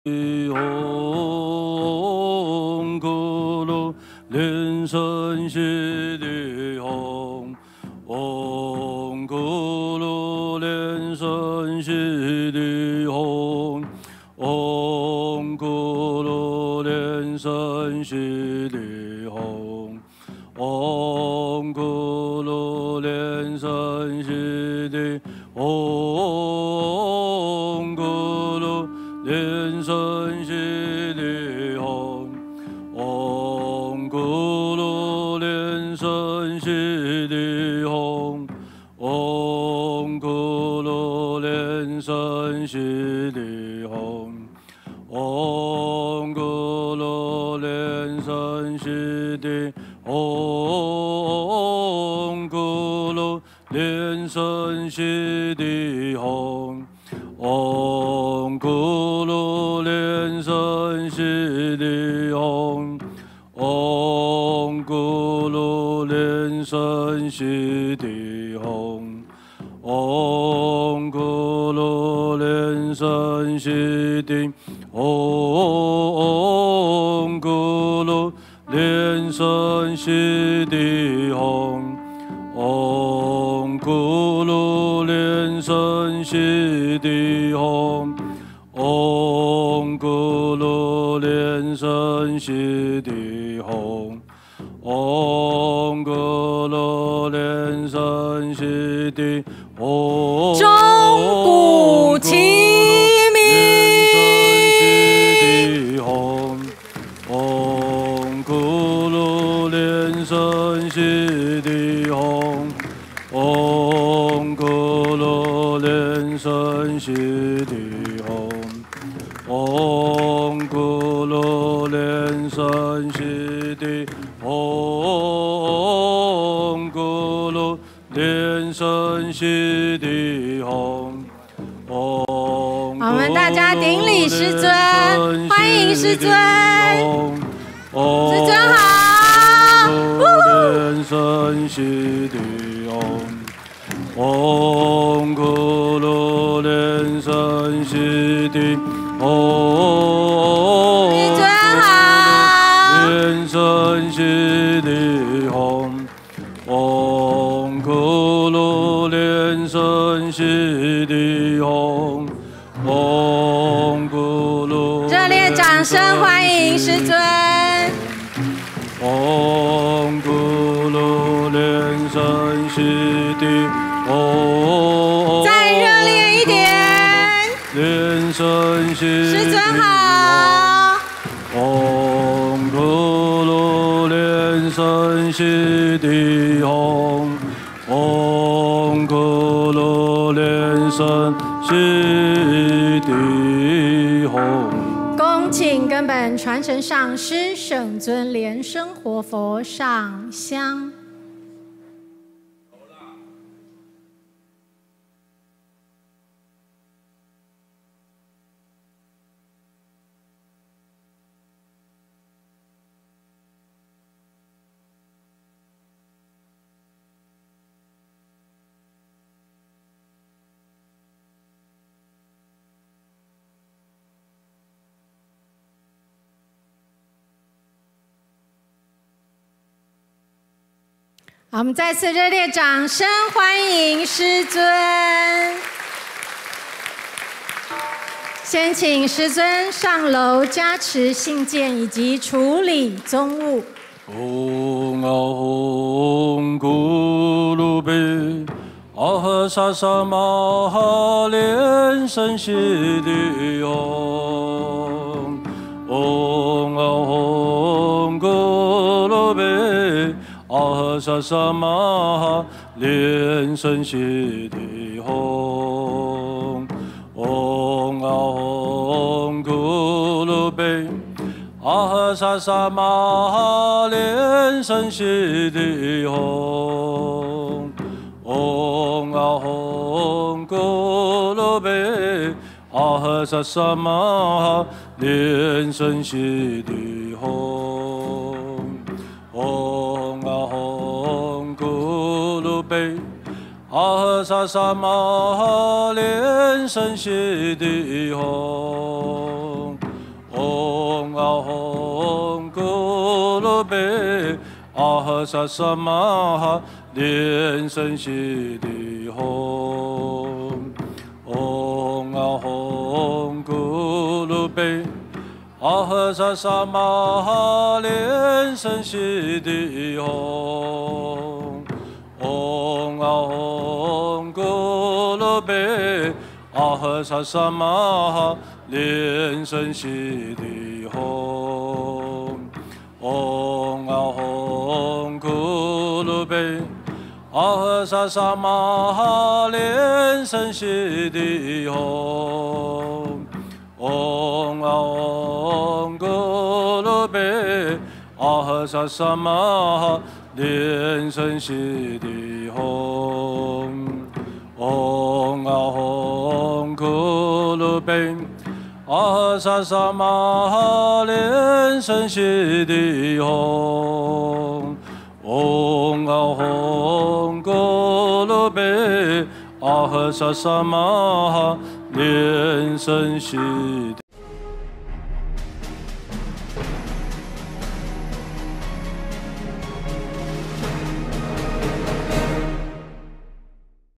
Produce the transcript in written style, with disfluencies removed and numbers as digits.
红咕噜连声西的红，红咕噜连声西的红，红咕噜连声西的红，红咕噜连声西的红咕噜。连声西的红，红咕噜连声西的红，红咕噜连声西的红，红咕噜连声西的红，咕噜连声西的红。红咕噜连声西的红，红咕噜连声西的红，红咕噜连声西的红，咕噜连声西的红，红咕噜连声西的红，红咕噜连声西的红，红咕噜连声西的红， 钟鼓齐鸣， 红咕噜连声西的红，红咕噜连声西的红，红咕噜连声西的红，咕噜连声西的红。我们大家顶礼师尊，欢迎师尊，师尊好。 连声西的红，咕噜连声西的红， 师尊好。 连声西的红，红咕噜连声西的红，红咕噜。 热烈掌声欢迎师尊。 红咕噜连声西的红， 再热烈一点。 连声西的师尊好。 红咕噜连声西的红，红咕噜连声西的红。 恭请根本传承上师圣尊莲生活佛上香。好，我们再次热烈掌声欢迎师尊。先请师尊上楼加持信件以及处理宗务。 嗡啊吽咕噜贝，阿哈萨萨玛哈连声西的吽，嗡啊吽咕噜贝。阿哈萨萨玛哈连声西的红，嗡啊吽咕噜贝，阿哈萨萨玛哈连声西的红，嗡啊吽咕噜贝，阿哈萨萨玛哈连声西的红，嗡啊吽咕噜贝，阿哈萨萨玛哈连声西的红， 噜贝阿哈萨萨玛哈莲生悉地吽。嗡啊吽咕噜贝阿哈萨萨玛哈莲生悉地吽。嗡啊吽咕噜贝阿哈萨萨玛哈莲生悉地吽。嗡啊吽咕噜贝阿哈萨萨玛哈莲生悉地吽。嗡啊吽咕噜贝阿哈萨萨玛哈莲生悉地吽。嗡啊吽咕噜贝阿哈萨萨玛哈莲生悉地吽。嗡啊吽咕噜贝阿哈萨萨玛哈莲生悉地